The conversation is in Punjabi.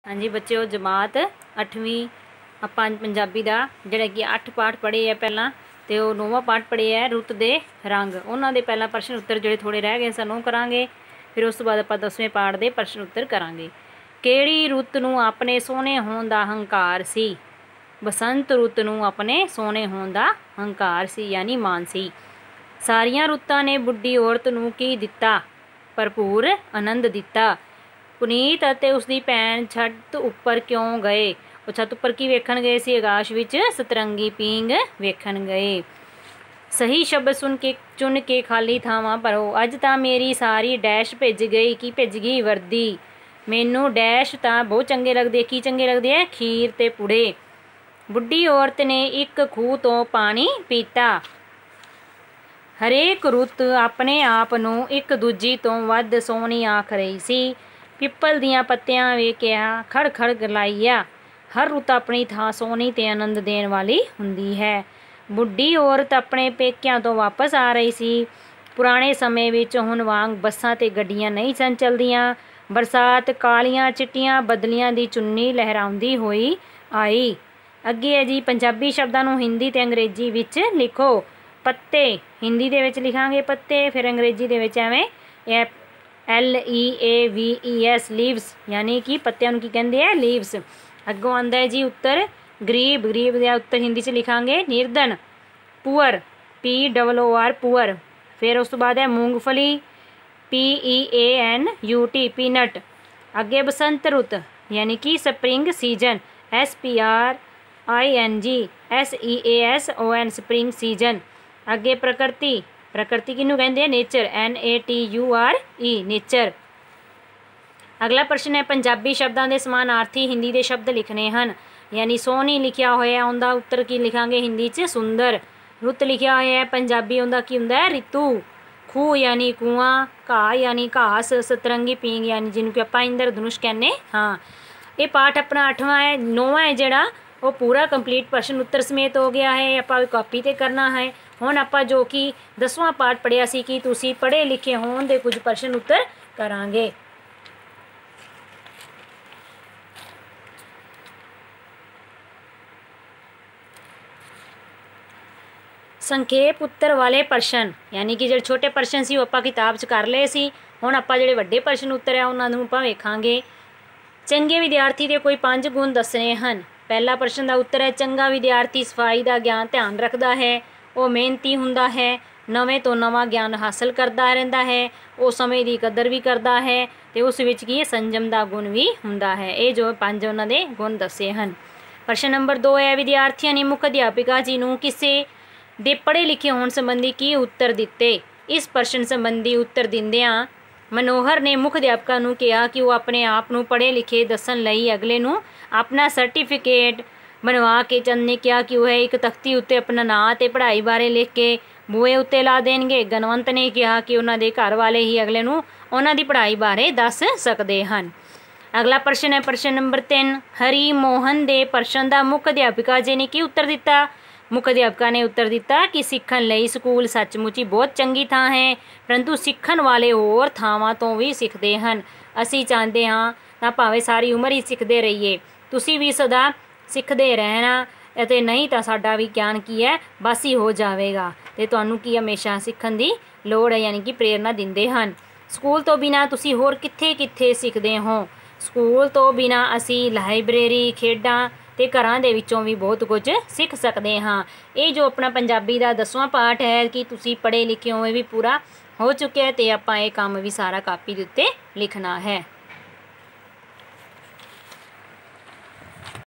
हाँ जी बच्चों, जमात 8वीं ਆਪਾਂ ਪੰਜਾਬੀ ਦਾ ਜਿਹੜਾ ਕਿ 8 ਪਾਠ ਪੜ੍ਹੇ ਆ ਪਹਿਲਾਂ ਤੇ ਉਹ 9ਵਾਂ ਪਾਠ ਪੜ੍ਹਿਆ ਹੈ ਰੁੱਤ ਦੇ ਰੰਗ। ਉਹਨਾਂ ਦੇ ਪਹਿਲਾਂ ਪ੍ਰਸ਼ਨ ਉੱਤਰ ਜਿਹੜੇ ਥੋੜੇ ਰਹਿ ਗਏ ਸਨ ਉਹ ਕਰਾਂਗੇ, ਫਿਰ ਉਸ ਤੋਂ ਬਾਅਦ ਆਪਾਂ 10ਵੇਂ ਪਾਠ ਦੇ ਪ੍ਰਸ਼ਨ ਉੱਤਰ ਕਰਾਂਗੇ। ਕਿਹੜੀ ਰੁੱਤ ਨੂੰ ਆਪਣੇ ਸੋਹਣੇ ਹੋਣ ਦਾ ਹੰਕਾਰ ਸੀ? ਬਸੰਤ ਰੁੱਤ ਨੂੰ ਆਪਣੇ ਸੋਹਣੇ ਹੋਣ ਦਾ ਹੰਕਾਰ ਸੀ, ਯਾਨੀ ਮਾਣ ਸੀ। ਸਾਰੀਆਂ ਰੁੱਤਾਂ ਨੇ ਬੁੱਢੀ ਔਰਤ ਨੂੰ ਕੀ ਦਿੱਤਾ? ਭਰਪੂਰ ਆਨੰਦ ਦਿੱਤਾ। ਪੁਨੀਤ ਅਤੇ ਉਸਦੀ ਭੈਣ ਛੱਤ ਉੱਪਰ ਕਿਉਂ ਗਏ? ਉਹ ਛੱਤ ਉੱਪਰ ਕੀ ਵੇਖਣ ਗਏ ਸੀ? ਆਕਾਸ਼ ਵਿੱਚ ਸਤਰੰਗੀ ਪੀਂਗ ਵੇਖਣ ਗਏ। ਸਹੀ ਸ਼ਬਦ ਚੁਣ ਕੇ ਖਾਲੀ ਥਾਵਾਂ ਭਰੋ। ਅੱਜ ਤਾਂ ਮੇਰੀ ਸਾਰੀ ਡੈਸ਼ ਭਿੱਜ ਗਈ। ਕੀ ਭਿੱਜ ਗਈ? ਵਰਦੀ। ਮੈਨੂੰ ਡੈਸ਼ ਤਾਂ ਬਹੁਤ ਚੰਗੇ ਲੱਗਦੇ। ਕੀ ਚੰਗੇ ਲੱਗਦੇ ਆ? ਖੀਰ ਤੇ ਪੁੜੇ। ਬੁੱਢੀ ਔਰਤ ਨੇ ਇੱਕ ਖੂਹ ਤੋਂ ਪਾਣੀ ਪੀਤਾ। ਹਰੇਕ ਰੁੱਤ ਆਪਣੇ ਆਪ ਨੂੰ ਇੱਕ ਦੂਜੀ ਤੋਂ ਵੱਧ ਸੋਹਣੀ ਆਖ ਰਹੀ ਸੀ। ਪਿੱਪਲ ਦੀਆਂ ਪੱਤੀਆਂ ਵੇਖਿਆ ਖੜ ਖੜ ਗਲਾਈਆ। ਹਰ ਰੁੱਤ ਆਪਣੀ ਥਾਂ ਸੋਹਣੀ ਤੇ ਆਨੰਦ ਦੇਣ ਵਾਲੀ ਹੁੰਦੀ ਹੈ। ਬੁੱਢੀ ਔਰਤ ਆਪਣੇ ਪੇਕਿਆਂ ਤੋਂ ਵਾਪਸ ਆ ਰਹੀ ਸੀ। ਪੁਰਾਣੇ ਸਮੇਂ ਵਿੱਚ ਹੁਣ ਵਾਂਗ ਬੱਸਾਂ ਤੇ ਗੱਡੀਆਂ ਨਹੀਂ ਸਨ ਚੱਲਦੀਆਂ। ਬਰਸਾਤ ਕਾਲੀਆਂ ਚਿੱਟੀਆਂ ਬੱਦਲੀਆਂ ਦੀ ਚੁੰਨੀ ਲਹਿਰਾਉਂਦੀ ਹੋਈ ਆਈ। ਅੱਗੇ ਹੈ ਜੀ, ਪੰਜਾਬੀ ਸ਼ਬਦਾਂ ਨੂੰ ਹਿੰਦੀ ਤੇ ਅੰਗਰੇਜ਼ੀ ਵਿੱਚ ਲਿਖੋ। ਪੱਤੇ ਹਿੰਦੀ ਦੇ ਵਿੱਚ ਲਿਖਾਂਗੇ ਪੱਤੇ, ਫਿਰ ਅੰਗਰੇਜ਼ੀ ਦੇ ਵਿੱਚ ਐਵੇਂ LEAVES ਲੀਵਸ, ਯਾਨੀ ਕਿ ਪੱਤਿਆਂ ਨੂੰ ਕੀ ਕਹਿੰਦੇ ਆ? ਲੀਵਸ। ਅੱਗੋਂ ਆਉਂਦਾ ਹੈ ਜੀ ਉੱਤਰ ਗਰੀਬ। ਗਰੀਬ ਦਾ ਉੱਤਰ ਹਿੰਦੀ 'ਚ ਲਿਖਾਂਗੇ ਨਿਰਧਨ। Poor POOR poor. ਫਿਰ ਉਸ ਤੋਂ ਬਾਅਦ ਹੈ ਮੂੰਗਫਲੀ PEANUT ਪੀਨਟ। ਅੱਗੇ ਬਸੰਤ ਰੁੱਤ ਯਾਨੀ ਕਿ spring season SPRING spring season. ਅੱਗੇ ਪ੍ਰਕਿਰਤੀ। ਪ੍ਰਕਿਰਤੀ ਕਿਹਨੂੰ ਕਹਿੰਦੇ ਆ? Nature NATURE nature. ਅਗਲਾ ਪ੍ਰਸ਼ਨ ਹੈ, ਪੰਜਾਬੀ ਸ਼ਬਦਾਂ ਦੇ ਸਮਾਨਾਰਥੀ ਹਿੰਦੀ ਦੇ ਸ਼ਬਦ ਲਿਖਣੇ ਹਨ। ਯਾਨੀ ਸੋਹਣੀ ਲਿਖਿਆ ਹੋਇਆ ਉਹਦਾ ਉੱਤਰ ਕੀ ਲਿਖਾਂਗੇ ਹਿੰਦੀ 'ਚ? ਸੁੰਦਰ। ਰੁੱਤ ਲਿਖਿਆ ਹੋਇਆ ਹੈ ਪੰਜਾਬੀ ਉਹਦਾ ਕੀ ਹੁੰਦਾ ਹੈ? ਰਿਤੂ। ਖੂਹ ਯਾਨੀ ਕੂਆਂ। ਘਾਹ ਯਾਨੀ ਘਾਸ। ਸਤਰੰਗੀ ਪੀਂਗ ਯਾਨੀ ਜਿਹਨੂੰ ਕਿ ਆਪਾਂ ਇੰਦਰਧਨੁਸ਼ ਕਹਿੰਦੇ ਹਾਂ। ਇਹ ਪਾਠ ਆਪਣਾ 8ਵਾਂ ਹੈ। 9ਵਾਂ ਹੈ ਜਿਹੜਾ ਉਹ ਪੂਰਾ ਕੰਪਲੀਟ ਪ੍ਰਸ਼ਨ ਉੱਤਰ ਸਮੇਤ ਹੋ ਗਿਆ ਹੈ। ਆਪਾਂ ਕਾਪੀ 'ਤੇ ਕਰਨਾ ਹੈ। ਹੁਣ ਆਪਾਂ ਜੋ ਕਿ 10ਵਾਂ ਪਾਠ ਪੜ੍ਹਿਆ ਸੀ ਕਿ ਤੁਸੀਂ ਪੜ੍ਹੇ ਲਿਖੇ ਹੋਣ ਦੇ ਕੁਝ ਪ੍ਰਸ਼ਨ ਉੱਤਰ ਕਰਾਂਗੇ। ਸੰਖੇਪ ਉੱਤਰ ਵਾਲੇ ਪ੍ਰਸ਼ਨ ਯਾਨੀ ਕਿ ਜਿਹੜੇ ਛੋਟੇ ਪ੍ਰਸ਼ਨ ਸੀ ਉਹ ਆਪਾਂ ਕਿਤਾਬ 'ਚ ਕਰ ਲਏ ਸੀ। ਹੁਣ ਆਪਾਂ ਜਿਹੜੇ ਵੱਡੇ ਪ੍ਰਸ਼ਨ ਉੱਤਰ ਆ ਉਹਨਾਂ ਨੂੰ ਆਪਾਂ ਵੇਖਾਂਗੇ। ਚੰਗੇ ਵਿਦਿਆਰਥੀ ਦੇ ਕੋਈ 5 ਗੁਣ ਦੱਸਣੇ ਹਨ। ਪਹਿਲਾ ਪ੍ਰਸ਼ਨ ਦਾ ਉੱਤਰ ਹੈ, ਚੰਗਾ ਵਿਦਿਆਰਥੀ ਸਫਾਈ ਦਾ ਗਿਆਨ ਧਿਆਨ ਰੱਖਦਾ ਹੈ। ਉਹ ਮਿਹਨਤੀ ਹੁੰਦਾ ਹੈ। ਨਵੇਂ ਤੋਂ ਨਵਾਂ ਗਿਆਨ ਹਾਸਲ ਕਰਦਾ ਰਹਿੰਦਾ ਹੈ। ਉਹ ਸਮੇਂ ਦੀ ਕਦਰ ਵੀ ਕਰਦਾ ਹੈ ਅਤੇ ਉਸ ਵਿੱਚ ਕੀ ਸੰਜਮ ਦਾ ਗੁਣ ਵੀ ਹੁੰਦਾ ਹੈ। ਇਹ ਜੋ 5 ਉਹਨਾਂ ਦੇ ਗੁਣ ਦੱਸੇ ਹਨ। ਪ੍ਰਸ਼ਨ ਨੰਬਰ 2 ਹੈ, ਵਿਦਿਆਰਥੀਆਂ ਨੇ ਮੁੱਖ ਅਧਿਆਪਿਕਾ ਜੀ ਨੂੰ ਕਿਸੇ ਦੇ ਪੜ੍ਹੇ ਲਿਖੇ ਹੋਣ ਸੰਬੰਧੀ ਕੀ ਉੱਤਰ ਦਿੱਤੇ? ਇਸ ਪ੍ਰਸ਼ਨ ਸੰਬੰਧੀ ਉੱਤਰ ਦਿੰਦਿਆਂ ਮਨੋਹਰ ਨੇ ਮੁੱਖ ਅਧਿਆਪਕਾਂ ਨੂੰ ਕਿਹਾ ਕਿ ਉਹ ਆਪਣੇ ਆਪ ਨੂੰ ਪੜ੍ਹੇ ਲਿਖੇ ਦੱਸਣ ਲਈ ਅਗਲੇ ਨੂੰ ਆਪਣਾ ਸਰਟੀਫਿਕੇਟ ਬਣਵਾ ਕੇ। ਚੰਦ ਨੇ ਕਿਹਾ ਕਿ ਉਹ ਇੱਕ ਤਖਤੀ ਉੱਤੇ ਆਪਣਾ ਨਾਂ ਅਤੇ ਪੜ੍ਹਾਈ ਬਾਰੇ ਲਿਖ ਕੇ ਬੂਹੇ ਉੱਤੇ ਲਾ ਦੇਣਗੇ। ਗਨਵੰਤ ਨੇ ਕਿਹਾ ਕਿ ਉਹਨਾਂ ਦੇ ਘਰ ਵਾਲੇ ਹੀ ਅਗਲੇ ਨੂੰ ਉਹਨਾਂ ਦੀ ਪੜ੍ਹਾਈ ਬਾਰੇ ਦੱਸ ਸਕਦੇ ਹਨ। ਅਗਲਾ ਪ੍ਰਸ਼ਨ ਹੈ ਪ੍ਰਸ਼ਨ ਨੰਬਰ 3, ਹਰੀ ਮੋਹਨ ਦੇ ਪ੍ਰਸ਼ਨ ਦਾ ਮੁੱਖ ਅਧਿਆਪਿਕਾ ਜੀ ਨੇ ਕੀ ਉੱਤਰ ਦਿੱਤਾ? ਮੁੱਖ ਅਧਿਆਪਕਾਂ ਨੇ ਉੱਤਰ ਦਿੱਤਾ ਕਿ ਸਿੱਖਣ ਲਈ ਸਕੂਲ ਸੱਚਮੁੱਚ ਹੀ ਬਹੁਤ ਚੰਗੀ ਥਾਂ ਹੈ, ਪਰੰਤੂ ਸਿੱਖਣ ਵਾਲੇ ਹੋਰ ਥਾਵਾਂ ਤੋਂ ਵੀ ਸਿੱਖਦੇ ਹਨ। ਅਸੀਂ ਚਾਹੁੰਦੇ ਹਾਂ ਤਾਂ ਭਾਵੇਂ ਸਾਰੀ ਉਮਰ ਹੀ ਸਿੱਖਦੇ ਰਹੀਏ। ਤੁਸੀਂ ਵੀ ਸਦਾ ਸਿੱਖਦੇ ਰਹਿਣਾ ਅਤੇ ਨਹੀਂ ਤਾਂ ਸਾਡਾ ਵੀ ਗਿਆਨ ਕੀ ਹੈ? ਬਾਸੀ ਹੋ ਜਾਵੇਗਾ। ਅਤੇ ਤੁਹਾਨੂੰ ਕੀ ਹਮੇਸ਼ਾ ਸਿੱਖਣ ਦੀ ਲੋੜ ਹੈ, ਯਾਨੀ ਕਿ ਪ੍ਰੇਰਨਾ ਦਿੰਦੇ ਹਨ। ਸਕੂਲ ਤੋਂ ਬਿਨਾਂ ਤੁਸੀਂ ਹੋਰ ਕਿੱਥੇ ਕਿੱਥੇ ਸਿੱਖਦੇ ਹੋ? ਸਕੂਲ ਤੋਂ ਬਿਨਾਂ ਅਸੀਂ ਲਾਇਬ੍ਰੇਰੀ, ਖੇਡਾਂ ਅਤੇ ਘਰਾਂ ਦੇ ਵਿੱਚੋਂ ਵੀ ਬਹੁਤ ਕੁਝ ਸਿੱਖ ਸਕਦੇ ਹਾਂ। ਇਹ ਜੋ ਆਪਣਾ ਪੰਜਾਬੀ ਦਾ 10ਵਾਂ ਪਾਠ ਹੈ ਕਿ ਤੁਸੀਂ ਪੜ੍ਹੇ ਲਿਖੇ ਹੋ, ਇਹ ਵੀ ਪੂਰਾ ਹੋ ਚੁੱਕਿਆ ਅਤੇ ਆਪਾਂ ਇਹ ਕੰਮ ਵੀ ਸਾਰਾ ਕਾਪੀ ਦੇ ਉੱਤੇ ਲਿਖਣਾ ਹੈ।